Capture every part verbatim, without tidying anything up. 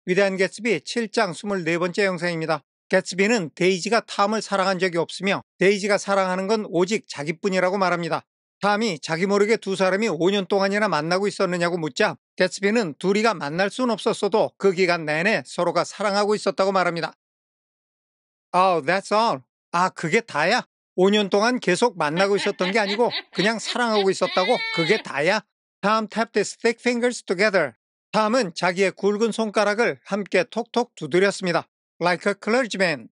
위대한 개츠비 칠 장 이십사 번째 영상입니다. 개츠비는 데이지가 탐을 사랑한 적이 없으며 데이지가 사랑하는 건 오직 자기뿐이라고 말합니다. 탐이 자기 모르게 두 사람이 오 년 동안이나 만나고 있었느냐고 묻자 개츠비는 둘이가 만날 순 없었어도 그 기간 내내 서로가 사랑하고 있었다고 말합니다. Oh, that's all. 아, 그게 다야? 오 년 동안 계속 만나고 있었던 게 아니고 그냥 사랑하고 있었다고? 그게 다야? Tom tapped his thick fingers together. 탐은 자기의 굵은 손가락을 함께 톡톡 두드렸습니다. Like a clergyman.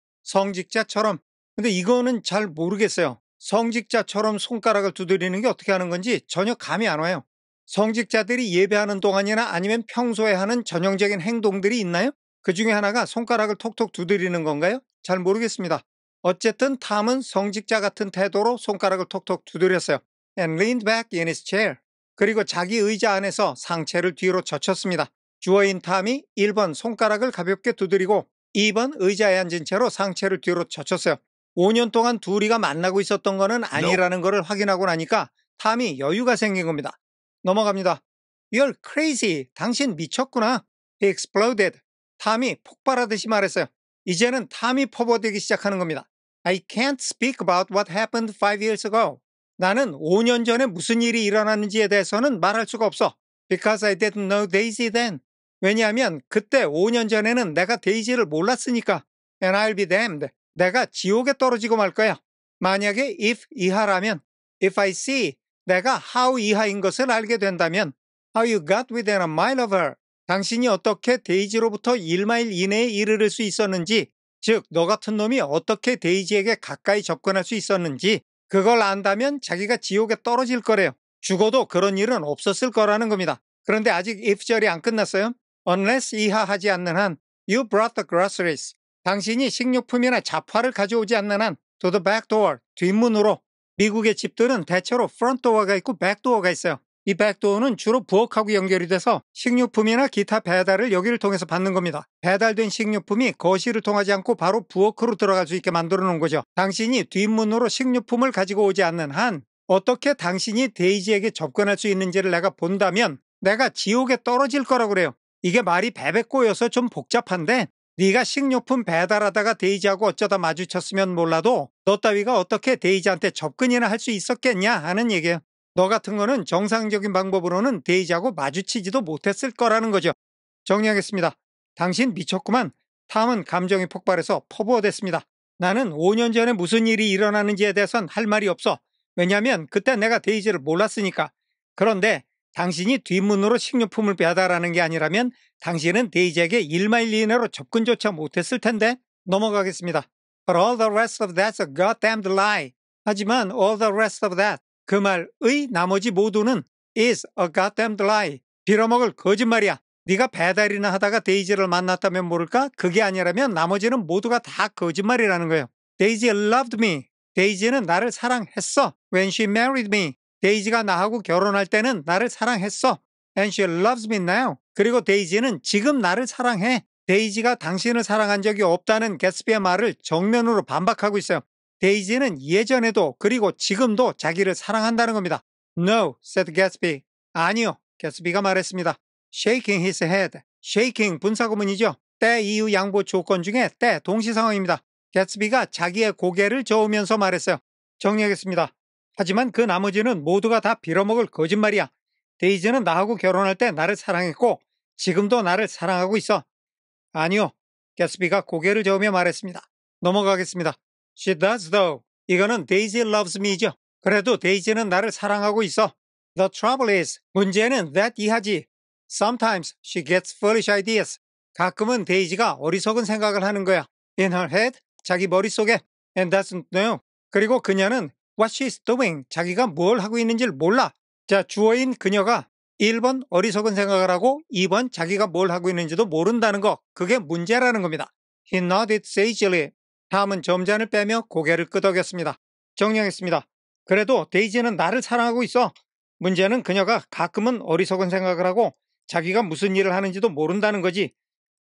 성직자처럼. 근데 이거는 잘 모르겠어요. 성직자처럼 손가락을 두드리는 게 어떻게 하는 건지 전혀 감이 안 와요. 성직자들이 예배하는 동안이나 아니면 평소에 하는 전형적인 행동들이 있나요? 그 중에 하나가 손가락을 톡톡 두드리는 건가요? 잘 모르겠습니다. 어쨌든 탐은 성직자 같은 태도로 손가락을 톡톡 두드렸어요. And leaned back in his chair. 그리고 자기 의자 안에서 상체를 뒤로 젖혔습니다. 주어인 탐이 일 번 손가락을 가볍게 두드리고 이 번 의자에 앉은 채로 상체를 뒤로 젖혔어요. 오 년 동안 둘이가 만나고 있었던 거는 아니라는 것을 확인하고 나니까 탐이 여유가 생긴 겁니다. 넘어갑니다. You're crazy. 당신 미쳤구나. He exploded. 탐이 폭발하듯이 말했어요. 이제는 탐이 퍼부어대기 시작하는 겁니다. I can't speak about what happened five years ago. 나는 오 년 전에 무슨 일이 일어났는지에 대해서는 말할 수가 없어. Because I didn't know Daisy then. 왜냐하면 그때 오 년 전에는 내가 데이지를 몰랐으니까. And I'll be damned. 내가 지옥에 떨어지고 말 거야. 만약에 if 이하라면 if I see 내가 how 이하인 것을 알게 된다면 how you got within a mile of her. 당신이 어떻게 데이지로부터 일 마일 이내에 이르를 수 있었는지, 즉 너 같은 놈이 어떻게 데이지에게 가까이 접근할 수 있었는지 그걸 안다면 자기가 지옥에 떨어질 거래요. 죽어도 그런 일은 없었을 거라는 겁니다. 그런데 아직 if 절이 안 끝났어요. Unless 이하하지 않는 한 You brought the groceries. 당신이 식료품이나 잡화를 가져오지 않는 한 To the back door. 뒷문으로. 미국의 집들은 대체로 front door가 있고 back door가 있어요. 이 백도어는 주로 부엌하고 연결이 돼서 식료품이나 기타 배달을 여기를 통해서 받는 겁니다. 배달된 식료품이 거실을 통하지 않고 바로 부엌으로 들어갈 수 있게 만들어 놓은 거죠. 당신이 뒷문으로 식료품을 가지고 오지 않는 한 어떻게 당신이 데이지에게 접근할 수 있는지를 내가 본다면 내가 지옥에 떨어질 거라고 그래요. 이게 말이 베베 꼬여서 좀 복잡한데 네가 식료품 배달하다가 데이지하고 어쩌다 마주쳤으면 몰라도 너 따위가 어떻게 데이지한테 접근이나 할 수 있었겠냐 하는 얘기예요. 너 같은 거는 정상적인 방법으로는 데이지하고 마주치지도 못했을 거라는 거죠. 정리하겠습니다. 당신 미쳤구만. 탐은 감정이 폭발해서 퍼부어댔습니다. 나는 오 년 전에 무슨 일이 일어나는지에 대해선 할 말이 없어. 왜냐하면 그때 내가 데이지를 몰랐으니까. 그런데 당신이 뒷문으로 식료품을 배달하는 게 아니라면 당신은 데이지에게 일 마일 이내로 접근조차 못했을 텐데. 넘어가겠습니다. But all the rest of that's a goddamned lie. 하지만 all the rest of that 그 말의 나머지 모두는 is a goddamned lie. 빌어먹을 거짓말이야. 네가 배달이나 하다가 데이지를 만났다면 모를까? 그게 아니라면 나머지는 모두가 다 거짓말이라는 거예요. Daisy loved me. 데이지는 나를 사랑했어. When she married me. 데이지가 나하고 결혼할 때는 나를 사랑했어. And she loves me now. 그리고 데이지는 지금 나를 사랑해. 데이지가 당신을 사랑한 적이 없다는 개츠비의 말을 정면으로 반박하고 있어요. 데이지는 예전에도 그리고 지금도 자기를 사랑한다는 겁니다. No, said Gatsby. 아니요, 개츠비가 말했습니다. Shaking his head. Shaking 분사구문이죠. 때 이유 양보 조건 중에 때 동시상황입니다. 개츠비가 자기의 고개를 저으면서 말했어요. 정리하겠습니다. 하지만 그 나머지는 모두가 다 빌어먹을 거짓말이야. 데이지는 나하고 결혼할 때 나를 사랑했고 지금도 나를 사랑하고 있어. 아니요, 개츠비가 고개를 저으며 말했습니다. 넘어가겠습니다. She does though. 이거는 Daisy loves me죠. 그래도 데이지는 나를 사랑하고 있어. The trouble is. 문제는 that 이하지. Sometimes she gets foolish ideas. 가끔은 데이지가 어리석은 생각을 하는 거야. In her head. 자기 머릿속에. And doesn't know. 그리고 그녀는 what she's doing. 자기가 뭘 하고 있는지를 몰라. 자, 주어인 그녀가 일 번 어리석은 생각을 하고 이 번 자기가 뭘 하고 있는지도 모른다는 거. 그게 문제라는 겁니다. He nodded sagely. 탐은 점잔을 빼며 고개를 끄덕였습니다. 정리하겠습니다. 그래도 데이지는 나를 사랑하고 있어. 문제는 그녀가 가끔은 어리석은 생각을 하고 자기가 무슨 일을 하는지도 모른다는 거지.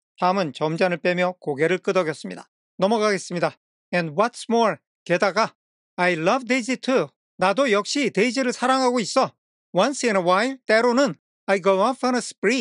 탐은 점잔을 빼며 고개를 끄덕였습니다. 넘어가겠습니다. And what's more, 게다가 I love Daisy too. 나도 역시 데이지를 사랑하고 있어. Once in a while, 때로는 I go off on a spree.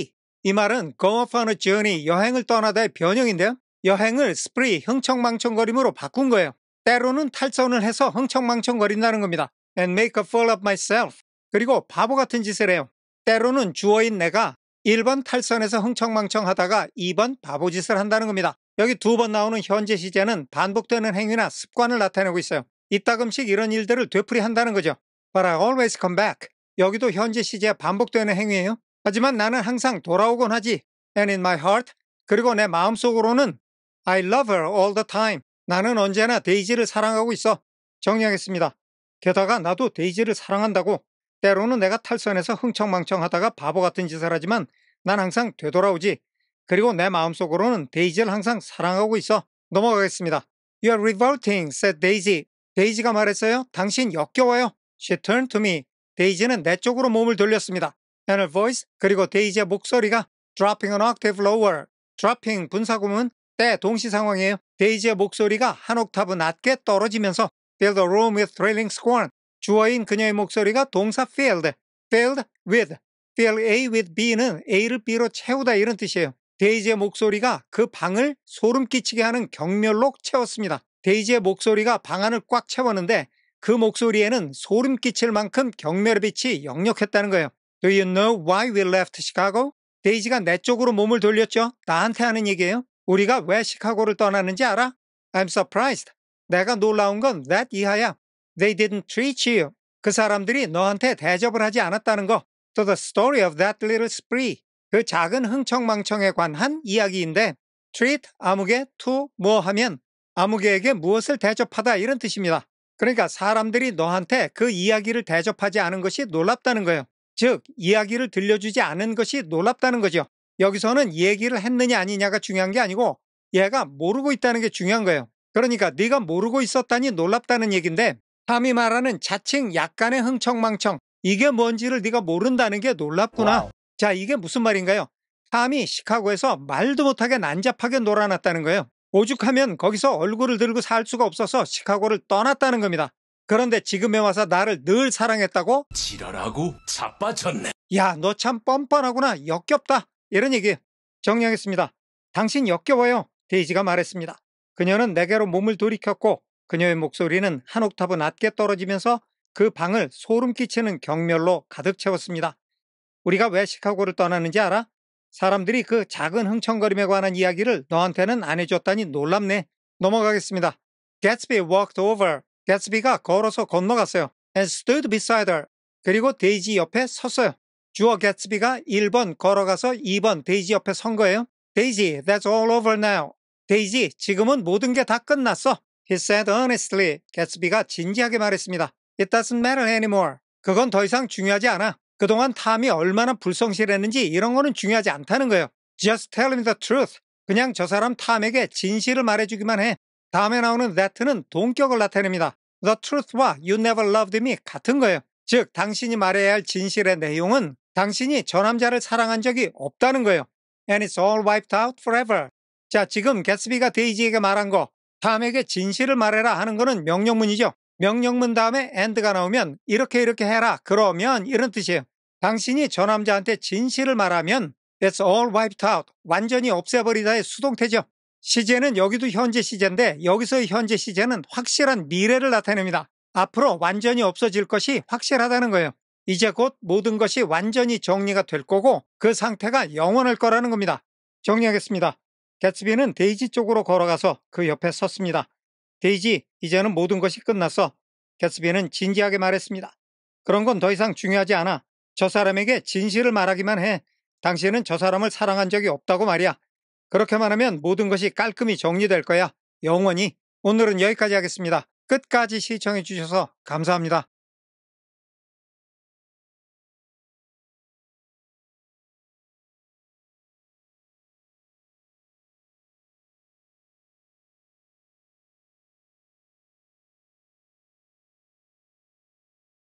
이 말은 go off on a journey, 여행을 떠나다의 변형인데요. 여행을 spree, 흥청망청거림으로 바꾼 거예요. 때로는 탈선을 해서 흥청망청거린다는 겁니다. and make a fool of myself. 그리고 바보 같은 짓을 해요. 때로는 주어인 내가 일 번 탈선해서 흥청망청하다가 이 번 바보짓을 한다는 겁니다. 여기 두 번 나오는 현재 시제는 반복되는 행위나 습관을 나타내고 있어요. 이따금씩 이런 일들을 되풀이한다는 거죠. But I always come back. 여기도 현재 시제 반복되는 행위예요. 하지만 나는 항상 돌아오곤 하지. And in my heart. 그리고 내 마음속으로는 I love her all the time. 나는 언제나 데이지를 사랑하고 있어. 정리하겠습니다. 게다가 나도 데이지를 사랑한다고. 때로는 내가 탈선해서 흥청망청하다가 바보 같은 짓을 하지만 난 항상 되돌아오지. 그리고 내 마음속으로는 데이지를 항상 사랑하고 있어. 넘어가겠습니다. You are revolting, said Daisy. 데이지가 말했어요. 당신 역겨워요. She turned to me. 데이지는 내 쪽으로 몸을 돌렸습니다. And her voice, 그리고 데이지의 목소리가 dropping an octave lower. dropping 분사구문 때 동시 상황이에요. 데이지의 목소리가 한 옥타브 낮게 떨어지면서 fill the room with thrilling scorn. 주어인 그녀의 목소리가 동사 filled, filled with, fill A with B는 A를 B로 채우다 이런 뜻이에요. 데이지의 목소리가 그 방을 소름 끼치게 하는 경멸로 채웠습니다. 데이지의 목소리가 방 안을 꽉 채웠는데 그 목소리에는 소름 끼칠 만큼 경멸의 빛이 역력했다는 거예요. Do you know why we left Chicago? 데이지가 내 쪽으로 몸을 돌렸죠. 나한테 하는 얘기예요. 우리가 왜 시카고를 떠나는지 알아? I'm surprised. 내가 놀라운 건 that 이하야. They didn't treat you. 그 사람들이 너한테 대접을 하지 않았다는 거. To the story of that little spree. 그 작은 흥청망청에 관한 이야기인데 treat, 아무개, to, 뭐 하면 아무개에게 무엇을 대접하다 이런 뜻입니다. 그러니까 사람들이 너한테 그 이야기를 대접하지 않은 것이 놀랍다는 거예요. 즉, 이야기를 들려주지 않은 것이 놀랍다는 거죠. 여기서는 얘기를 했느냐 아니냐가 중요한 게 아니고 얘가 모르고 있다는 게 중요한 거예요. 그러니까 네가 모르고 있었다니 놀랍다는 얘기인데 탐이 말하는 자칭 약간의 흥청망청, 이게 뭔지를 네가 모른다는 게 놀랍구나. 와우. 자, 이게 무슨 말인가요? 탐이 시카고에서 말도 못하게 난잡하게 놀아났다는 거예요. 오죽하면 거기서 얼굴을 들고 살 수가 없어서 시카고를 떠났다는 겁니다. 그런데 지금에 와서 나를 늘 사랑했다고? 지랄하고 자빠졌네. 야, 너 참 뻔뻔하구나. 역겹다. 이런 얘기예요. 정리하겠습니다. 당신 역겨워요. 데이지가 말했습니다. 그녀는 내게로 몸을 돌이켰고 그녀의 목소리는 한 옥타브 낮게 떨어지면서 그 방을 소름 끼치는 경멸로 가득 채웠습니다. 우리가 왜 시카고를 떠나는지 알아? 사람들이 그 작은 흥청거림에 관한 이야기를 너한테는 안 해줬다니 놀랍네. 넘어가겠습니다. Gatsby walked over. Gatsby가 걸어서 건너갔어요. And stood beside her. 그리고 데이지 옆에 섰어요. 주어 Gatsby가 일 번 걸어가서 이 번 데이지 옆에 선 거예요. Daisy, that's all over now. 데이지, 지금은 모든 게 다 끝났어. He said earnestly. Gatsby가 진지하게 말했습니다. It doesn't matter anymore. 그건 더 이상 중요하지 않아. 그동안 탐이 얼마나 불성실했는지 이런 거는 중요하지 않다는 거예요. Just tell me the truth. 그냥 저 사람 탐에게 진실을 말해주기만 해. 다음에 나오는 that는 동격을 나타냅니다. The truth와 you never loved me 같은 거예요. 즉, 당신이 말해야 할 진실의 내용은 당신이 저 남자를 사랑한 적이 없다는 거예요. And it's all wiped out forever. 자, 지금 개츠비가 데이지에게 말한 거, 탐에게 진실을 말해라 하는 거는 명령문이죠. 명령문 다음에 and가 나오면 이렇게 이렇게 해라. 그러면 이런 뜻이에요. 당신이 저 남자한테 진실을 말하면 it's all wiped out. 완전히 없애버리다의 수동태죠. 시제는 여기도 현재 시제인데 여기서의 현재 시제는 확실한 미래를 나타냅니다. 앞으로 완전히 없어질 것이 확실하다는 거예요. 이제 곧 모든 것이 완전히 정리가 될 거고 그 상태가 영원할 거라는 겁니다. 정리하겠습니다. 개츠비는 데이지 쪽으로 걸어가서 그 옆에 섰습니다. 데이지, 이제는 모든 것이 끝났어. 개츠비는 진지하게 말했습니다. 그런 건 더 이상 중요하지 않아. 저 사람에게 진실을 말하기만 해. 당신은 저 사람을 사랑한 적이 없다고 말이야. 그렇게만 하면 모든 것이 깔끔히 정리될 거야. 영원히. 오늘은 여기까지 하겠습니다. 끝까지 시청해 주셔서 감사합니다.